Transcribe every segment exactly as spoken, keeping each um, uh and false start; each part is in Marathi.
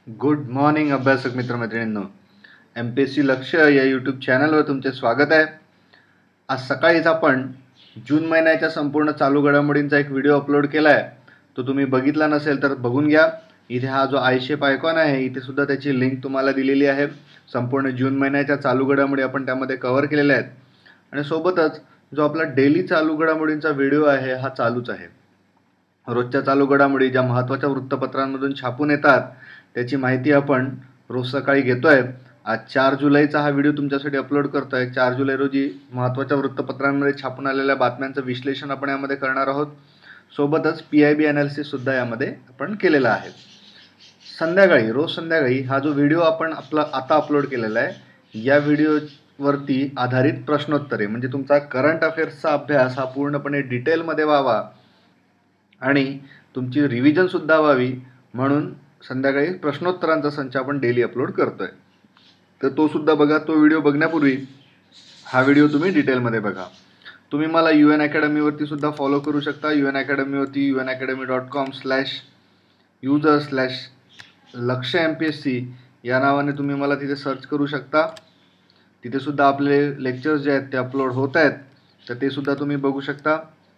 गुड मॉर्निंग अभ्यासक मित्रमैत्रिणींनो, M P S C Laksh या यूट्यूब चॅनलवर तुमचे स्वागत आहे. आज सकाळीच आपण जून महिन्याच्या संपूर्ण चालू घडामोडींचा एक व्हिडिओ अपलोड केला आहे. तो तुम्ही बघितला नसेल तर बघून घ्या. इथे हा जो आय शेप आयकॉन आहे इथे सुद्धा त्याची लिंक तुम्हाला दिलेली आहे. संपूर्ण जून महिन्याच्या चालू घडामोडी आपण त्यामध्ये कव्हर केलेल्या आहेत आणि सोबतच जो आपला डेली चालू घडामोडींचा व्हिडिओ आहे हा चालूच आहे. रोजच्या चालू घडामोडी ज्या महत्त्वाच्या वृत्तपत्रांमधून छापून येतात त्याची माहिती आपण रोज सकाळी घेतोय. आज चार जुलैचा हा व्हिडिओ तुमच्यासाठी अपलोड करतोय. चार जुलै रोजी महत्त्वाच्या वृत्तपत्रांमध्ये छापून आलेल्या बातम्यांचं विश्लेषण आपण यामध्ये करणार आहोत. सोबतच पी आय बी अनालिसिस सुद्धा यामध्ये आपण केलेला आहे. संध्याकाळी रोज संध्याकाळी हा जो व्हिडिओ आपण आपला आता अपलोड केलेला आहे या व्हिडिओवरती आधारित प्रश्नोत्तरे म्हणजे तुमचा करंट अफेअर्सचा अभ्यास हा पूर्णपणे डिटेलमध्ये व्हावा आणि तुमची रिव्हिजन सुद्धा व्हावी म्हणून संध्याकाळी प्रश्नोत्तरांचा संच आपण डेली अपलोड करतोय. तर तो सुद्धा बघा. तो व्हिडिओ बघण्यापूर्वी हा व्हिडिओ तुम्ही डिटेलमध्ये बघा. तुम्ही मला यू एन अकॅडमीवरती सुद्धा फॉलो करू शकता. यू एन अकॅडमीवरती Unacademy dot com slash user slash Laksh M P S C या नावाने तुम्ही मला तिथे सर्च करू शकता. तिथे सुद्धा आपले लेक्चर्स जे आहेत ते अपलोड होत आहेत तर ते सुद्धा तुम्ही बघू शकता.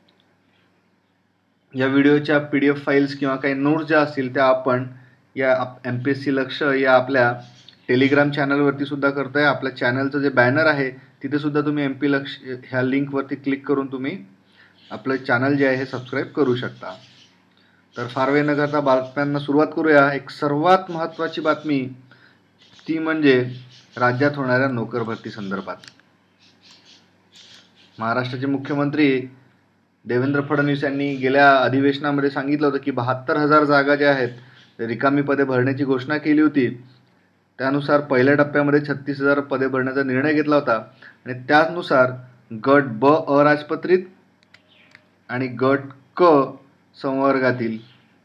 या व्हिडिओच्या पी डी एफ फाईल्स किंवा काही नोट्स ज्या असतील त्या आपण या M P S C Laksh या आपल्या टेलिग्राम चॅनलवरती सुद्धा करतो आहे. आपल्या चॅनलचं जे बॅनर आहे तिथे सुद्धा तुम्ही एम पी लक्ष ह्या लिंकवरती क्लिक करून तुम्ही आपलं चॅनल जे आहे हे सबस्क्राईब करू शकता. तर फार वेळ न करता बातम्यांना सुरुवात करूया. एक सर्वात महत्त्वाची बातमी ती म्हणजे राज्यात होणाऱ्या नोकर भरती संदर्भात. महाराष्ट्राचे मुख्यमंत्री देवेंद्र फडणवीस यांनी गेल्या अधिवेशनामध्ये सांगितलं होतं की बहात्तर हजार जागा ज्या आहेत रिकामी पदे भरण्याची घोषणा केली होती. त्यानुसार पहिल्या टप्प्यामध्ये छत्तीस हजार पदे भरण्याचा निर्णय घेतला होता आणि त्यानुसार गट ब अराजपत्रित आणि गट क संवर्गातील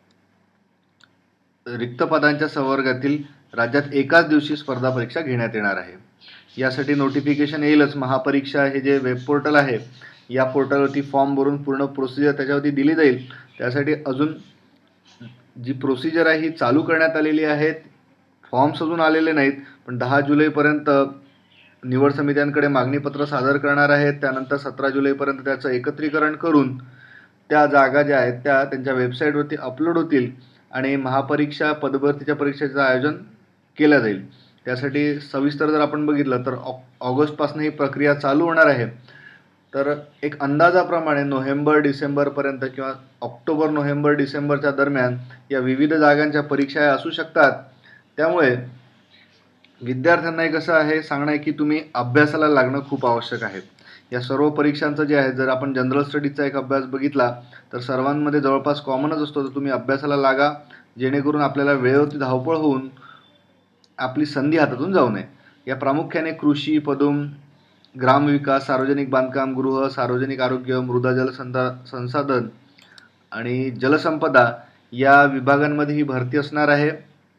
रिक्त पदांच्या संवर्गातील राज्यात एकाच दिवशी स्पर्धा परीक्षा घेण्यात येणार आहे. यासाठी नोटिफिकेशन येईलच. महापरीक्षा हे जे वेब पोर्टल आहे या पोर्टलवरती फॉर्म भरून पूर्ण प्रोसिजर त्याच्यावरती दिली जाईल. त्यासाठी अजून जी प्रोसिजर आहे ही चालू करण्यात आलेली आहे. फॉर्म्स अजून आलेले नाहीत पण दहा जुलैपर्यंत निवड समित्यांकडे मागणीपत्र सादर करणार आहेत. त्यानंतर सतरा जुलैपर्यंत त्याचं एकत्रीकरण करून त्या जागा ज्या आहेत त्या त्यांच्या वेबसाईटवरती अपलोड होतील आणि महापरीक्षा पदभरतीच्या परीक्षेचं आयोजन केलं जाईल. त्यासाठी सविस्तर जर आपण बघितलं तर ऑ ऑगस्टपासून ही प्रक्रिया चालू होणार आहे. तर एक अंदाजाप्रमाणे नोव्हेंबर डिसेंबरपर्यंत किंवा ऑक्टोबर नोव्हेंबर डिसेंबरच्या दरम्यान या विविध जागांच्या परीक्षा असू शकतात. त्यामुळे विद्यार्थ्यांना एक असं आहे सांगणं आहे की तुम्ही अभ्यासाला लागणं खूप आवश्यक आहे. या सर्व परीक्षांचं जे आहे जर आपण जनरल स्टडीजचा एक अभ्यास बघितला तर सर्वांमध्ये जवळपास कॉमनच असतो. तर तुम्ही अभ्यासाला लागा जेणेकरून आपल्याला वेळेवरती धावपळ होऊन आपली संधी हातातून जाऊ नये. या प्रामुख्याने कृषी, पदुम, ग्रामविकास, सार्वजनिक बांधकाम, गृह, सार्वजनिक आरोग्य, मृदा जल संसाधन आणि जलसंपदा या विभागांमध्ये ही भरती असणार आहे.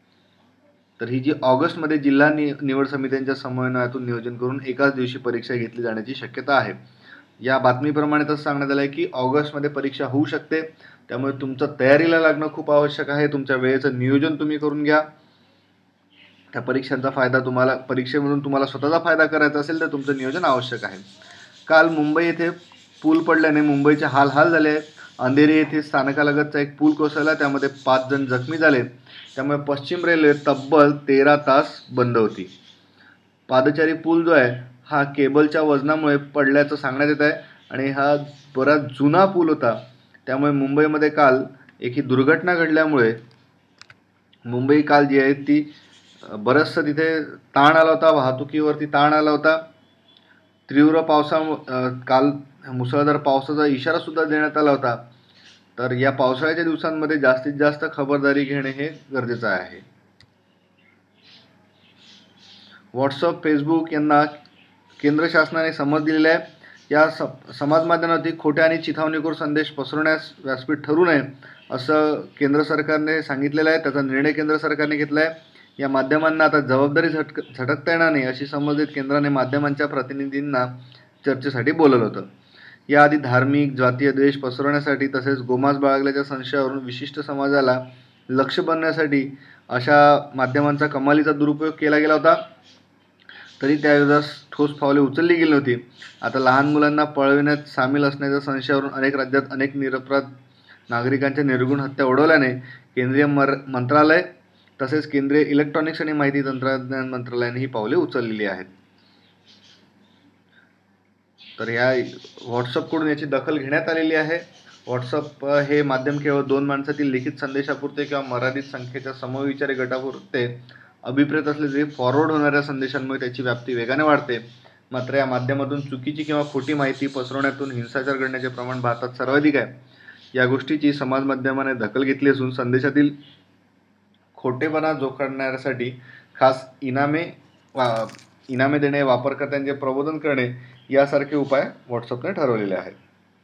तर ही जी ऑगस्टमध्ये जिल्हा नि निवड समित्यांच्या समन्वयातून नियोजन करून एकाच दिवशी परीक्षा घेतली जाण्याची शक्यता आहे. या बातमीप्रमाणे तसं सांगण्यात आलं आहे की ऑगस्टमध्ये परीक्षा होऊ शकते. त्यामुळे तुमचं तयारीला लागणं खूप आवश्यक आहे. तुमच्या वेळेचं नियोजन तुम्ही करून घ्या. त्या परीक्षांचा फायदा तुम्हाला परीक्षेमधून तुम्हाला स्वतःचा फायदा करायचा असेल तर तुमचं नियोजन आवश्यक आहे. काल मुंबई येथे पूल पडल्याने मुंबईचे हाल हाल झाले आहेत. अंधेरी येथे स्थानकालगतचा एक पूल कोसळला त्यामध्ये पाच जण जखमी झाले. त्यामुळे पश्चिम रेल्वे तब्बल तेरा तास बंद होती. पादचारी पूल जो आहे हा केबलच्या वजनामुळे पडल्याचं सांगण्यात येत आहे आणि हा बराच जुना पूल होता. त्यामुळे मुंबईमध्ये काल एक ही दुर्घटना घडल्यामुळे मुंबई काल जी आहे ती बरंचसं तिथे ताण आला होता. वाहतुकीवरती ताण आला होता. तीव्र पावसा काल मुसळधार पावसाचा इशारा सुद्धा देण्यात आला होता. तर या पावसाळ्याच्या दिवसांमध्ये जास्तीत जास्त खबरदारी घेणे हे गरजेचं आहे. व्हॉट्सअप, फेसबुक यांना केंद्र शासनाने समज दिलेला आहे. या स समाज माध्यमांवरती खोट्या आणि चिथावणीखोर संदेश पसरवण्यास व्यासपीठ ठरू नये असं केंद्र सरकारने सांगितलेलं आहे. त्याचा निर्णय केंद्र सरकारने घेतला आहे. या माध्यमांना आता जबाबदारी झटक झटकता येणार नाही अशी समज देत केंद्राने माध्यमांच्या प्रतिनिधींना चर्चेसाठी बोलवलं होतं. याआधी धार्मिक जातीय द्वेष पसरवण्यासाठी तसेच गोमांस बाळगल्याच्या संशयावरून विशिष्ट समाजाला लक्ष बनण्यासाठी अशा माध्यमांचा कमालीचा दुरुपयोग केला गेला होता, तरी त्याविरोधात ठोस पावले उचलली गेली नव्हती. आता लहान मुलांना पळविण्यात सामील असण्याच्या संशयावरून अनेक राज्यात अनेक निरपराध नागरिकांच्या निर्घृण हत्या उडवल्याने केंद्रीय मर मंत्रालय तसेच केंद्रीय इलेक्ट्रॉनिक्स आणि माहिती तंत्रज्ञान मंत्रालयाने ही पावले उचललेली आहेत. तर या व्हॉट्सअपकडून याची दखल घेण्यात आलेली आहे. व्हॉट्सअप हे माध्यम केवळ दोन माणसातील लिखित संदेशापुरते किंवा मर्यादित संख्येच्या समविचारी गटापुरते अभिप्रेत असले तरी फॉरवर्ड होणाऱ्या संदेशांमुळे त्याची व्याप्ती वेगाने वाढते. मात्र या माध्यमातून चुकीची किंवा खोटी माहिती पसरवण्यातून हिंसाचार घडण्याचे प्रमाण भारतात सर्वाधिक आहे. या गोष्टीची समाज माध्यमाने दखल घेतली असून संदेशातील खोटेपणा जोखडण्यासाठी खास इनामे वा इनामे देणे, वापरकर्त्यांचे प्रबोधन करणे यासारखे उपाय व्हॉट्सअपने ठरवलेले आहेत.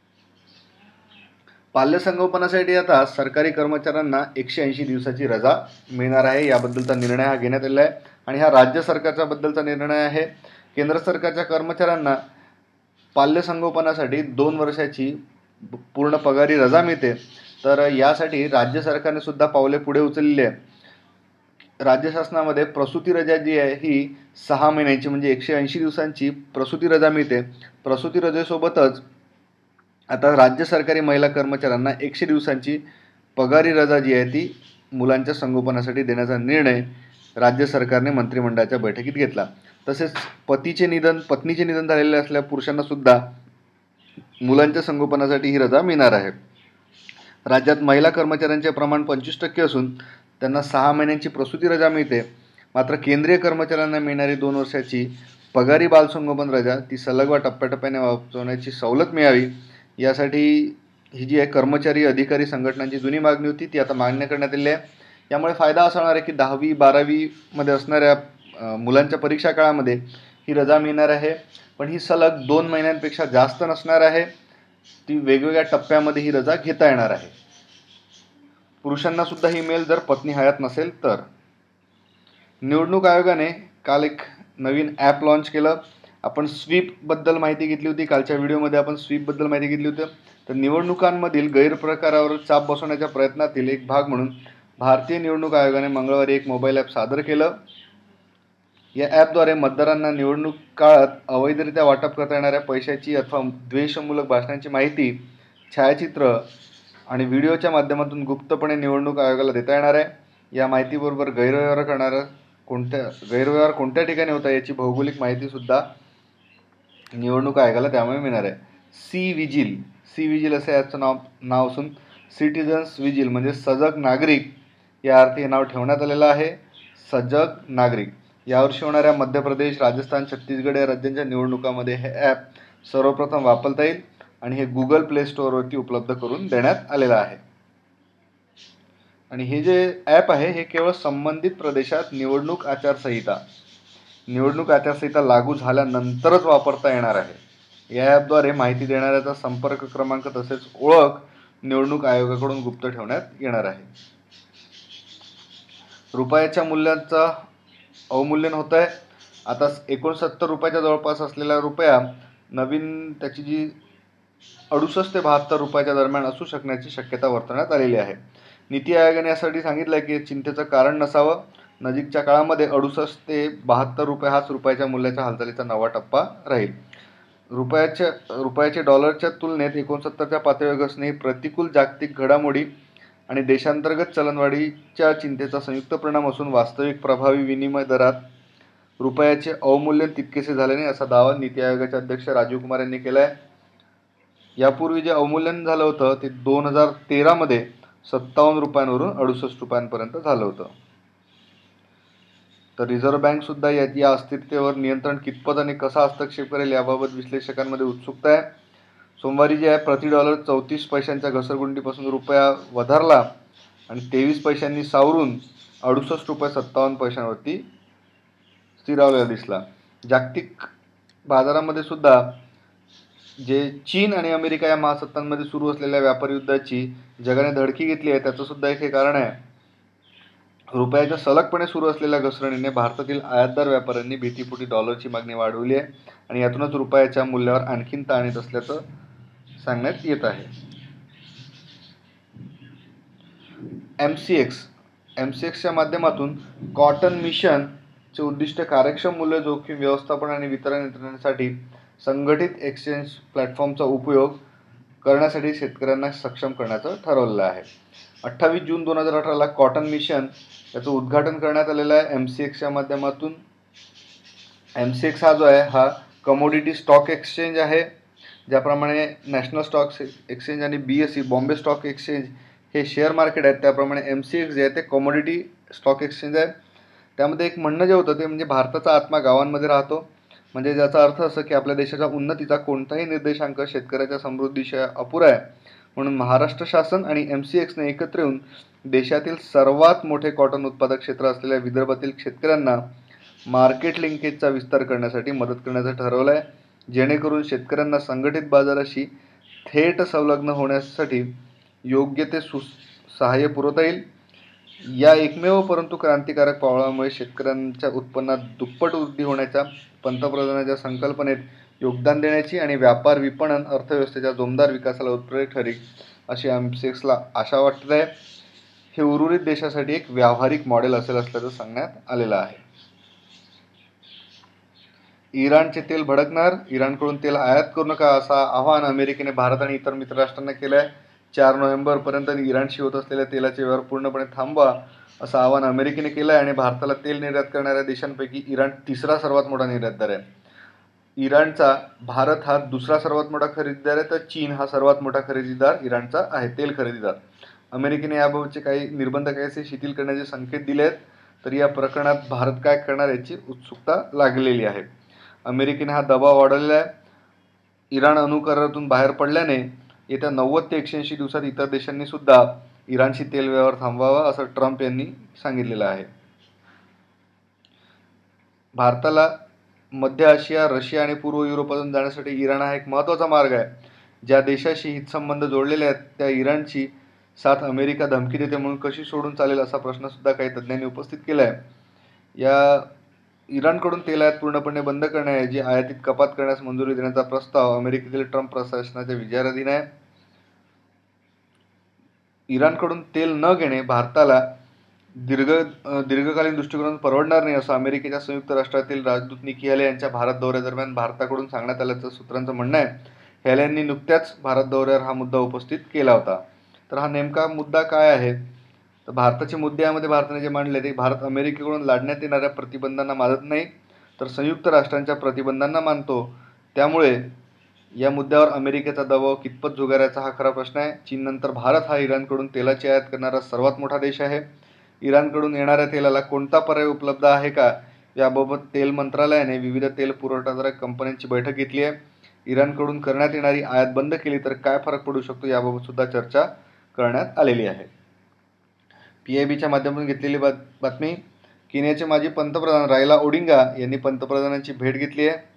बाल्यसंगोपनासाठी आता सरकारी कर्मचाऱ्यांना एकशे ऐंशी दिवसाची रजा मिळणार आहे. याबद्दलचा निर्णय हा घेण्यात आलेला आहे आणि हा राज्य सरकारच्या बद्दलचा निर्णय आहे. केंद्र सरकारच्या कर्मचाऱ्यांना बाल्यसंगोपनासाठी दोन वर्षाची पूर्ण पगारी रजा मिळते. तर यासाठी राज्य सरकारने सुद्धा पावले पुढे उचललेली आहे. राज्य शासनामध्ये प्रसूती रजा जी आहे ही सहा महिन्याची म्हणजे एकशे ऐंशी दिवसांची प्रसूती रजा मिळते. प्रसूती रजेसोबतच आता राज्य सरकारी महिला कर्मचाऱ्यांना एकशे दिवसांची पगारी रजा जी आहे ती मुलांच्या संगोपनासाठी देण्याचा निर्णय राज्य सरकारने मंत्रिमंडळाच्या बैठकीत घेतला. तसेच पतीचे निधन पत्नीचे निधन झालेले असलेल्या पुरुषांना सुद्धा मुलांच्या संगोपनासाठी ही रजा मिळणार आहे. राज्यात महिला कर्मचाऱ्यांचे प्रमाण पंचवीस टक्के असून त्यांना सहा महिन्यांची प्रसूती रजा मिळते. मात्र केंद्रीय कर्मचाऱ्यांना मिळणारी दोन वर्षाची पगारी बालसंगोपन रजा ती सलग व टप्प्याटप्प्याने वापरण्याची सवलत मिळावी यासाठी ही जी आहे कर्मचारी अधिकारी संघटनांची जुनी मागणी होती ती आता मान्य करण्यात आली आहे. यामुळे फायदा असा होणार आहे की दहावी बारावीमध्ये असणाऱ्या मुलांच्या परीक्षा काळामध्ये ही रजा मिळणार आहे. पण ही सलग दोन महिन्यांपेक्षा जास्त नसणार आहे. ती वेगवेगळ्या टप्प्यामध्ये ही रजा घेता येणार आहे. पुरुषांना सुद्धा ही मिळेल जर पत्नी हयात नसेल तर. निवडणूक आयोगाने काल एक नवीन ॲप लॉन्च केलं. आपण स्वीपबद्दल माहिती घेतली होती. कालच्या व्हिडिओमध्ये आपण स्वीपबद्दल माहिती घेतली होती. तर निवडणुकांमधील गैरप्रकारावर चाप बसवण्याच्या प्रयत्नातील एक भाग म्हणून भारतीय निवडणूक आयोगाने मंगळवारी एक मोबाईल ॲप सादर केलं. या ॲपद्वारे मतदारांना निवडणूक काळात अवैधरित्या वाटप करता येणाऱ्या पैशाची अथवा द्वेषमूलक भाषणांची माहिती, छायाचित्र आणि व्हिडिओच्या माध्यमातून गुप्तपणे निवडणूक आयोगाला देता येणार आहे. या माहितीबरोबर गैरव्यवहार करणाऱ्या कोणत्या गैरव्यवहार कोणत्या ठिकाणी होता याची भौगोलिक माहितीसुद्धा निवडणूक आयोगाला त्यामुळे मिळणार आहे. सी विजिल सी विजिल असे याचं नाव नाव असून सिटिझन्स विजिल म्हणजे सजग नागरिक या अर्थी हे नाव ठेवण्यात आलेलं आहे. सजग नागरिक. यावर्षी होणाऱ्या मध्य प्रदेश, राजस्थान, छत्तीसगड या राज्यांच्या निवडणुकामध्ये हे ॲप सर्वप्रथम वापरता येईल आणि हे गुगल प्ले स्टोअरवरती उपलब्ध करून देण्यात आलेलं आहे. आणि हे जे ॲप आहे हे केवळ संबंधित प्रदेशात निवडणूक आचारसंहिता निवडणूक आचारसंहिता लागू झाल्यानंतरच वापरता येणार आहे. या ॲपद्वारे माहिती देणाऱ्याचा संपर्क क्रमांक तसेच ओळख निवडणूक आयोगाकडून गुप्त ठेवण्यात येणार आहे. रुपयाच्या मूल्याचं अवमूल्यन होत आहे. आता एकोणसत्तर रुपयाच्या जवळपास असलेला रुपया नवीन त्याची जी अडुसष्ट ते बहात्तर रुपयाच्या दरम्यान असू शकण्याची शक्यता वर्तवण्यात आलेली आहे. नीती आयोगाने यासाठी सांगितलं आहे की चिंतेचं कारण नसावं. नजीकच्या काळामध्ये अडुसष्ट ते बहात्तर रुपये हाच रुपयाच्या मूल्याच्या हालचालीचा नवा टप्पा राहील. रुपयाच्या रुपयाचे डॉलरच्या तुलनेत एकोणसत्तरच्या पातळीवर घसरणे ही प्रतिकूल जागतिक घडामोडी आणि देशांतर्गत चलनवाढीच्या चिंतेचा संयुक्त परिणाम असून वास्तविक प्रभावी विनिमय दरात रुपयाचे अवमूल्यन तितकेसे झाले नाही असा दावा नीती आयोगाचे अध्यक्ष राजीव कुमार यांनी केला आहे. यापूर्वी जे अवमूल्यन झालं होतं ते दोन हजार तेरामध्ये सत्तावन्न रुपयांवरून अडुसष्ट रुपयांपर्यंत झालं होतं. तर रिझर्व्ह बँक सुद्धा या या अस्थिरतेवर नियंत्रण कितपत आणि कसा हस्तक्षेप करेल याबाबत विश्लेषकांमध्ये उत्सुकता आहे. सोमवारी जे आहे प्रति डॉलर चौतीस पैशांच्या घसरगुंडीपासून रुपया वधारला आणि तेवीस पैशांनी सावरून अडुसष्ट रुपये सत्तावन्न पैशांवरती स्थिरावलेला दिसला. जागतिक बाजारामध्ये सुद्धा जे चीन आणि अमेरिका या महासत्तांमध्ये सुरू असलेल्या व्यापार युद्धाची जगाने धडकी घेतली आहे त्याचं सुद्धा एक हे कारण आहे. रुपयाच्या सलगपणे सुरू असलेल्या घसरणीने भारतातील आयातदार व्यापाऱ्यांनी भीतीपोटी डॉलरची मागणी वाढवली आहे आणि यातूनच रुपयाच्या मूल्यावर आणखीन ताण येत असल्याचं सांगण्यात येत आहे. M C X M C एक्सच्या माध्यमातून कॉटन मिशनचे उद्दिष्ट कार्यक्षम मूल्य जोखीम व्यवस्थापन आणि वितरण यंत्रणेसाठी संघटित एक्सचेंज प्लॅटफॉर्मचा उपयोग करण्यासाठी शेतकऱ्यांना सक्षम करण्याचं ठरवलेलं आहे. अठ्ठावीस जून दोन हजार अठराला कॉटन मिशन याचं उद्घाटन करण्यात आलेलं आहे एम सी एक्सच्या माध्यमातून. एम सी एक्स हा जो आहे हा कमोडिटी स्टॉक एक्सचेंज आहे. ज्याप्रमाणे नॅशनल स्टॉक एक्सचेंज आणि B S C Bombay stock exchange हे शेअर मार्केट आहेत, त्याप्रमाणे एम सी एक्स जे आहे ते कमोडिटी स्टॉक एक्सचेंज आहे. त्यामध्ये एक म्हणणं जे होतं ते म्हणजे भारताचा आत्मा गावांमध्ये राहतो. म्हणजे ज्याचा अर्थ असं की आपल्या देशाच्या उन्नतीचा कोणताही निर्देशांक शेतकऱ्याच्या समृद्धीशिवाय अपुरा आहे. म्हणून महाराष्ट्र शासन आणि एम सी एक्सने एकत्र येऊन देशातील सर्वात मोठे कॉटन उत्पादक क्षेत्र असलेल्या विदर्भातील शेतकऱ्यांना मार्केट लिंकेजचा विस्तार करण्यासाठी मदत करण्याचं ठरवलं आहे, जेणेकरून शेतकऱ्यांना संघटित बाजाराशी थेट संलग्न होण्यासाठी योग्य ते सु सहाय्य पुरवता येईल. या एकमेव परंतु क्रांतिकारक पावलामुळे शेतकऱ्यांच्या उत्पन्नात दुप्पट वृद्धी होण्याच्या पंतप्रधानांच्या संकल्पनेत योगदान देण्याची आणि व्यापार विपणन अर्थव्यवस्थेच्या जोमदार विकासाला उत्प्रेरक ठरेल अशी एम सी एक्सला आशा वाटत आहे. हे उर्वरित देशासाठी एक व्यावहारिक मॉडेल असेल असल्याचं सांगण्यात आलेलं आहे. इराणचे तेल भडकणार, इराणकडून तेल आयात करू नका असं आवाहन अमेरिकेने भारत आणि इतर मित्रराष्ट्रांना केलं आहे. चार नोव्हेंबरपर्यंत इराणशी होत असलेल्या तेलाचे व्यवहार पूर्णपणे थांबवा असं आवाहन अमेरिकेने केलं आहे. आणि भारताला तेल निर्यात करणाऱ्या देशांपैकी इराण तिसरा सर्वात मोठा निर्यातदार आहे. इराणचा भारत हा दुसरा सर्वात मोठा खरेदीदार आहे, तर चीन हा सर्वात मोठा खरेदीदार इराणचा आहे, तेल खरेदीदार. अमेरिकेने याबाबतचे काही निर्बंध काहीसे शिथिल करण्याचे संकेत दिले आहेत, तर या प्रकरणात भारत काय करणार याची उत्सुकता लागलेली आहे. अमेरिकेने हा दबाव वाढवलेला आहे. इराण अणुकरारातून बाहेर पडल्याने येत्या नव्वद ते एकशे ऐंशी दिवसात इतर देशांनी सुद्धा इराणशी तेल व्यवहार थांबवावा असं ट्रम्प यांनी सांगितलेलं आहे. भारताला मध्य आशिया, रशिया आणि पूर्व युरोपातून जाण्यासाठी इराण हा एक महत्त्वाचा मार्ग आहे. ज्या देशाशी हितसंबंध जोडलेले आहेत त्या इराणची साथ अमेरिका धमकी देते म्हणून कशी सोडून चालेल असा प्रश्न सुद्धा काही तज्ज्ञांनी उपस्थित केला आहे. या इराणकडून तेल आयात पूर्णपणे बंद करण्याऐवजी आयातीत कपात करण्यास मंजुरी देण्याचा प्रस्ताव अमेरिकेतील ट्रम्प प्रशासनाच्या विचाराधीन आहे. इराणकडून तेल न घेणे भारताला दीर्घ दीर्घकालीन दृष्टिकोनातून परवडणार नाही असं अमेरिकेच्या संयुक्त राष्ट्रातील राजदूत निकी हेले यांच्या भारत दौऱ्यादरम्यान भारताकडून सांगण्यात आल्याचं सूत्रांचं म्हणणं आहे. हेले यांनी नुकत्याच भारत दौऱ्यावर हा मुद्दा उपस्थित केला होता. तर हा नेमका मुद्दा काय आहे, तर भारताचे मुद्दे यामध्ये भारताने जे मांडले ते भारत अमेरिकेकडून लादण्यात येणाऱ्या प्रतिबंधांना मानत नाही, तर संयुक्त राष्ट्रांच्या प्रतिबंधांना मानतो. त्यामुळे या मुद्द्यावर अमेरिकेचा दबाव कितपत झुगारायचा हा खरा प्रश्न आहे. चीननंतर भारत हा इराणकडून तेलाची आयात करणारा सर्वात मोठा देश आहे. इराणकडून येणाऱ्या तेलाला कोणता पर्याय उपलब्ध आहे का याबाबत तेल मंत्रालयाने विविध तेल पुरवठादारक कंपन्यांची बैठक घेतली आहे. इराणकडून करण्यात येणारी आयात बंद केली तर काय फरक पडू शकतो याबाबत सुद्धा चर्चा करण्यात आलेली आहे. पी आय बीच्या माध्यमातून घेतलेली बात बातमी केनियाचे माजी पंतप्रधान रायला ओडिंगा यांनी पंतप्रधानांची भेट घेतली आहे.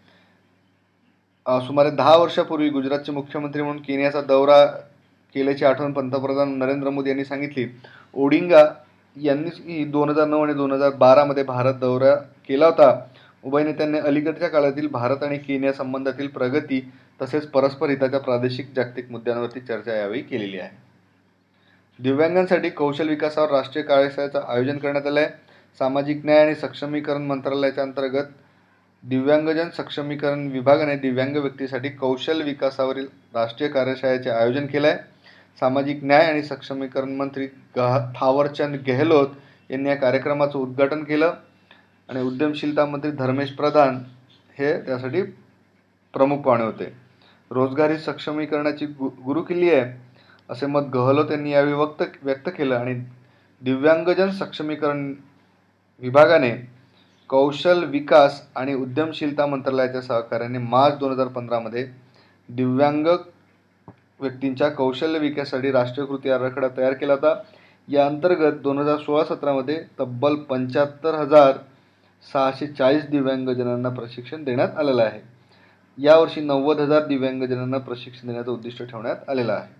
सुमारे दहा वर्षापूर्वी गुजरातचे मुख्यमंत्री म्हणून केनियाचा दौरा केल्याची आठवण पंतप्रधान नरेंद्र मोदी यांनी सांगितली. ओडिंगा यांनी दोन हजार नऊ आणि दोन हजार बारामध्ये भारत दौरा केला होता. उभय नेत्यांनी अलीकडच्या काळातील भारत आणि केनिया संबंधातील प्रगती तसेच परस्पर हिताच्या प्रादेशिक जागतिक मुद्द्यांवरती चर्चा यावेळी केलेली आहे. दिव्यांगांसाठी कौशल विकासावर राष्ट्रीय कार्यशाळेचं आयोजन करण्यात आलं आहे. सामाजिक न्याय आणि सक्षमीकरण मंत्रालयाच्या अंतर्गत दिव्यांगजन सक्षमीकरण विभागाने दिव्यांग व्यक्तीसाठी कौशल विकासावरील राष्ट्रीय कार्यशाळेचे आयोजन केलं आहे. सामाजिक न्याय आणि सक्षमीकरण मंत्री थावरचंद गेहलोत यांनी या कार्यक्रमाचं उद्घाटन केलं आणि उद्यमशीलता मंत्री धर्मेश प्रधान हे त्यासाठी प्रमुख पाहुणे होते. रोजगारी सक्षमीकरणाची गु गुरुकिल्ली आहे असे मत गेहलोत यांनी यावेळी व्यक्त व्यक्त केलं. आणि दिव्यांगजन सक्षमीकरण विभागाने कौशल विकास आणि उद्यमशीलता मंत्रालयाच्या सहकार्याने मार्च दोन हजार पंधरामध्ये दिव्यांग व्यक्तींच्या कौशल्य विकासासाठी राष्ट्रीय कृती आराखडा तयार केला होता. या अंतर्गत दोन हजार सोळा सतरामध्ये तब्बल पंच्याहत्तर हजार सहाशे चाळीस दिव्यांगजनांना प्रशिक्षण देण्यात आलेलं आहे. यावर्षी नव्वद हजार दिव्यांगजनांना प्रशिक्षण देण्याचं उद्दिष्ट ठेवण्यात आलेलं आहे.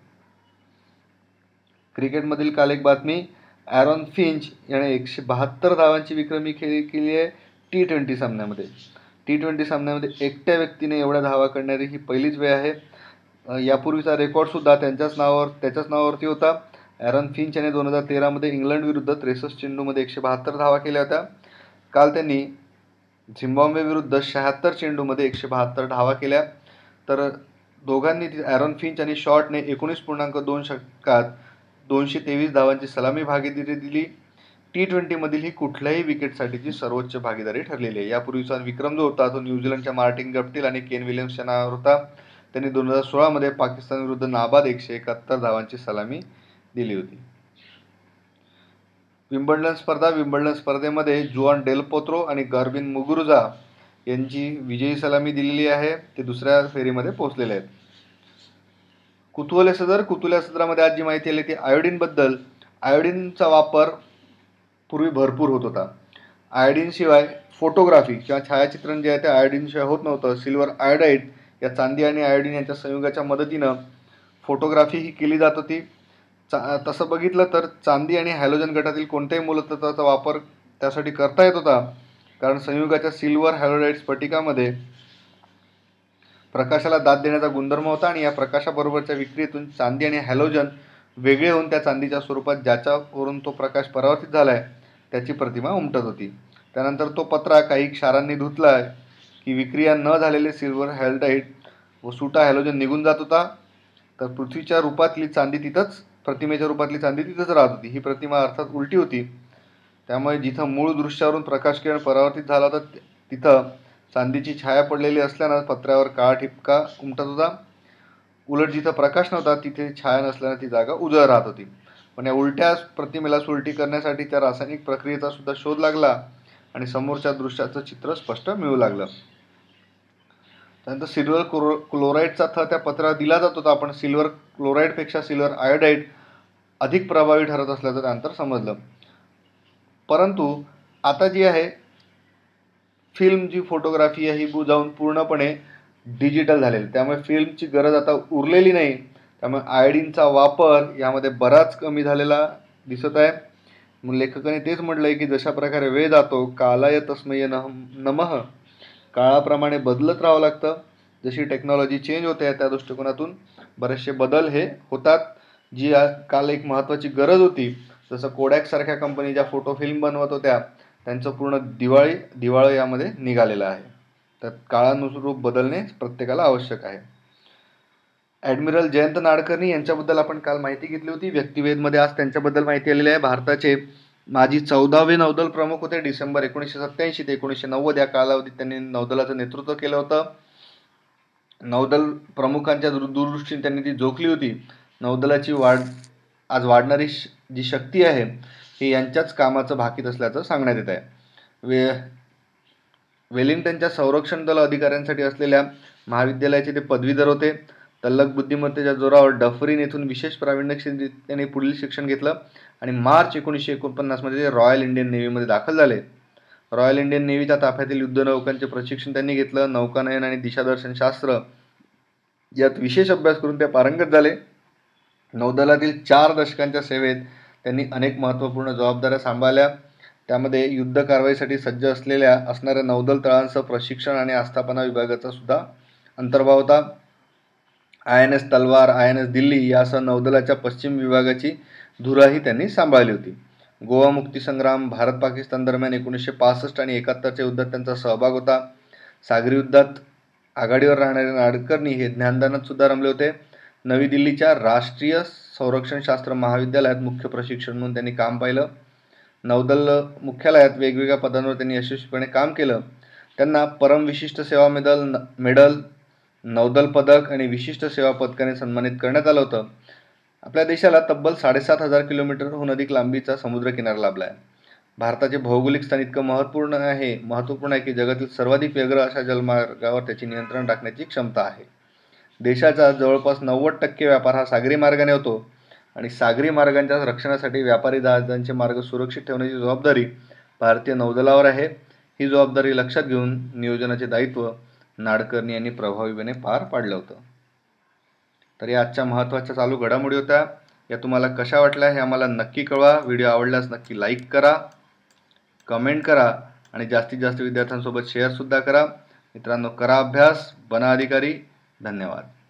क्रिकेटमधील काल एक बातमी, ॲरॉन फिंच याने एकशे बहात्तर धावांची विक्रमी खेळी केली आहे टी ट्वेंटी सामन्यामध्ये. टी ट्वेंटी सामन्यामध्ये एकट्या व्यक्तीने एवढ्या धावा करणारी ही पहिलीच वेळ आहे. यापूर्वीचा रेकॉर्डसुद्धा त्यांच्याच नावावर त्याच्याच नावावरती होता. ॲरन फिंच याने दोन हजार तेरामध्ये इंग्लंड विरुद्ध त्रेसष्ट चेंडूमध्ये एकशे बहात्तर धावा केल्या होत्या. काल त्यांनी झिम्बाब्वे विरुद्ध शहात्तर चेंडूमध्ये एकशे बहात्तर धावा केल्या. तर दोघांनी ॲरन फिंच आणि शॉर्टने एकोणीस पूर्णांक दोन षटकात दोनशे तेवीस धावांची सलामी भागीदारी दिली. टी ट्वेंटीमधील ही कुठल्याही विकेटसाठीची सर्वोच्च भागीदारी ठरलेली आहे. यापूर्वीचा विक्रम जो होता तो न्यूझीलंडच्या मार्टिन गप्टिल आणि केन विलियम्सच्या नावावर होता. त्यांनी दोन हजार सोळामध्ये पाकिस्तान विरुद्ध नाबाद एकशे एकाहत्तर धावांची सलामी दिली होती. विम्बल्डन स्पर्धा विम्बल्डन स्पर्धेमध्ये जुआन डेल पोत्रो आणि गार्बिन मुगुरुजा यांची विजयी सलामी दिलेली आहे. ते दुसऱ्या फेरीमध्ये पोहोचलेले आहेत. कुतूहल सदर कुतूहल सदरामध्ये आज जी माहिती आली ती आयोडीनबद्दल. आयोडीनचा वापर पूर्वी भरपूर होत होता. आयोडीनशिवाय फोटोग्राफी किंवा छायाचित्रण जे आहे ते आयोडीनशिवाय होत नव्हतं. सिल्वर आयोडाईड या चांदी आणि आयोडीन यांच्या संयोगाच्या मदतीनं फोटोग्राफी ही केली जात होती. चा तसं बघितलं तर चांदी आणि हॅलोजन गटातील कोणत्याही मूलतत्वाचा वापर त्यासाठी करता येत होता, कारण संयुगाच्या सिल्वर हॅलोडाईड स्फटिकामध्ये प्रकाशाला दाद देण्याचा गुणधर्म होता आणि या प्रकाशाबरोबरच्या विक्रियेतून चांदी आणि हॅलोजन वेगळे होऊन त्या चांदीच्या स्वरूपात ज्याच्यावरून तो प्रकाश परावर्तित झाला आहे त्याची प्रतिमा उमटत होती. त्यानंतर तो पत्रा काही क्षारांनी धुतला की विक्रिया न झालेले सिल्वर हॅलोडाईड व सुटा हॅलोजन निघून जात होता. तर पृथ्वीच्या रूपातली चांदी तिथंच प्रतिमेच्या रूपातली चांदी तिथंच राहत होती. ही प्रतिमा अर्थात उलटी होती, त्यामुळे जिथं मूळ दृश्यावरून प्रकाश किरण परावर्तित झाला होता तिथं चांदीची छाया पडलेली असल्यानं पत्र्यावर काळा ठिपका उमटत होता. उलट जिथं प्रकाश नव्हता तिथे छाया नसल्यानं ती जागा उजळ राहत होती. पण या उलट्या प्रतिमेला सुलटी करण्यासाठी त्या रासायनिक प्रक्रियेचा सुद्धा शोध लागला आणि समोरच्या दृश्याचं चित्र स्पष्ट मिळू लागलं. त्यानंतर सिल्वर क्लो क्लोराईडचा थर त्या पत्र्यावर दिला जात होता, पण सिल्वर क्लोराईडपेक्षा सिल्वर आयोडाईड अधिक प्रभावी ठरत असल्याचं त्यानंतर समजलं. परंतु आता जी आहे फिल्म जी फोटोग्राफी आहे ही जाऊन पूर्णपणे डिजिटल झालेली, त्यामुळे फिल्मची गरज आता उरलेली नाही. त्यामुळे आयोडीनचा वापर यामध्ये बराच कमी झालेला दिसत आहे. मग लेखकाने तेच म्हटलं आहे की जशा प्रकारे वेळ जातो कालाय तस्मय नमः, काळाप्रमाणे बदलत राहावं लागतं. जशी टेक्नॉलॉजी चेंज होते त्या दृष्टिकोनातून बरेचसे बदल हे होतात. जी काल एक महत्त्वाची गरज होती, जसं कोडॅकसारख्या कंपनी ज्या फोटो फिल्म बनवत होत्या त्यांचं पूर्ण दिवाळी दिवाळं यामध्ये निघालेलं आहे. तर काळानुरूप बदलणे प्रत्येकाला आवश्यक आहे. ॲडमिरल जयंत नाडकर्णी यांच्याबद्दल आपण काल माहिती घेतली होती. व्यक्तिवेधमध्ये आज त्यांच्याबद्दल माहिती आलेली आहे. भारताचे माजी चौदावे नौदल प्रमुख होते. डिसेंबर एकोणीसशे सत्त्याऐंशी ते एकोणीसशे नव्वद या कालावधीत त्यांनी नौदलाचं नेतृत्व केलं होतं. नौदल प्रमुखांच्या दूरदृष्टीने त्यांनी ती जोखली होती. नौदलाची वाढ आज वाढणारी जी शक्ती आहे ही यांच्याच कामाचं भाकीत असल्याचं सांगण्यात येत आहे. वे वेलिंग्टनच्या संरक्षण दल अधिकाऱ्यांसाठी असलेल्या महाविद्यालयाचे ते पदवीधर होते. तल्लख बुद्धिमत्तेच्या जोरावर डफरीन येथून विशेष प्रावीण्य त्यांनी पुढील शिक्षण घेतलं आणि मार्च एकोणीसशे एकोणपन्नासमध्ये ते रॉयल इंडियन नेव्हीमध्ये दाखल झाले. रॉयल इंडियन नेव्हीच्या ताफ्यातील युद्धनौकांचे प्रशिक्षण त्यांनी घेतलं. नौकानयन आणि दिशादर्शन शास्त्र यात विशेष अभ्यास करून ते पारंगत झाले. नौदलातील चार दशकांच्या सेवेत त्यांनी अनेक महत्त्वपूर्ण जबाबदाऱ्या सांभाळल्या. त्यामध्ये युद्ध कारवाईसाठी सज्ज असलेल्या असणाऱ्या नौदल तळांसह प्रशिक्षण आणि आस्थापना विभागाचा सुद्धा अंतर्भाव होता. I N S Talwar, I N S Delhi यासह नौदलाच्या पश्चिम विभागाची धुराही त्यांनी सांभाळली होती. गोवा मुक्ती संग्राम, भारत पाकिस्तान दरम्यान एकोणीसशे पासष्ट आणि एकाहत्तरच्या युद्धात त्यांचा सहभाग होता. सागरी युद्धात आघाडीवर राहणारे नाडकर्णी हे ज्ञानदानात सुद्धा रमले होते. नवी दिल्लीच्या राष्ट्रीय संरक्षणशास्त्र महाविद्यालयात मुख्य प्रशिक्षण म्हणून त्यांनी काम पाहिलं. नौदल मुख्यालयात वेगवेगळ्या पदांवर त्यांनी यशस्वीपणे काम केलं. त्यांना परम विशिष्ट सेवा मेडल मेडल नौदल पदक आणि विशिष्ट सेवा पदकाने सन्मानित करण्यात आलं होतं. आपल्या देशाला तब्बल साडेसात हजार किलोमीटरहून अधिक लांबीचा समुद्रकिनारा लाभला आहे. भारताचे भौगोलिक स्थान इतकं महत्त्वपूर्ण आहे महत्त्वपूर्ण आहे की जगातील सर्वाधिक व्यग्र अशा जलमार्गावर त्याची नियंत्रण राखण्याची क्षमता आहे. देशाचा जवळपास नव्वद टक्के व्यापार हा सागरी मार्गाने होतो आणि सागरी मार्गांच्या रक्षणासाठी व्यापारी जहाजांचे मार्ग सुरक्षित ठेवण्याची जबाबदारी भारतीय नौदलावर आहे. ही जबाबदारी लक्षात घेऊन नियोजनाचे दायित्व नाडकर्णी यांनी प्रभावीपणे पार पाडलं होतं. तर या आजच्या महत्त्वाच्या चालू घडामोडी होत्या. या तुम्हाला कशा वाटल्या हे आम्हाला नक्की कळवा. व्हिडिओ आवडल्यास नक्की लाईक करा, कमेंट करा आणि जास्तीत जास्त विद्यार्थ्यांसोबत शेअरसुद्धा करा. मित्रांनो, करा अभ्यास, बना अधिकारी. धन्यवाद.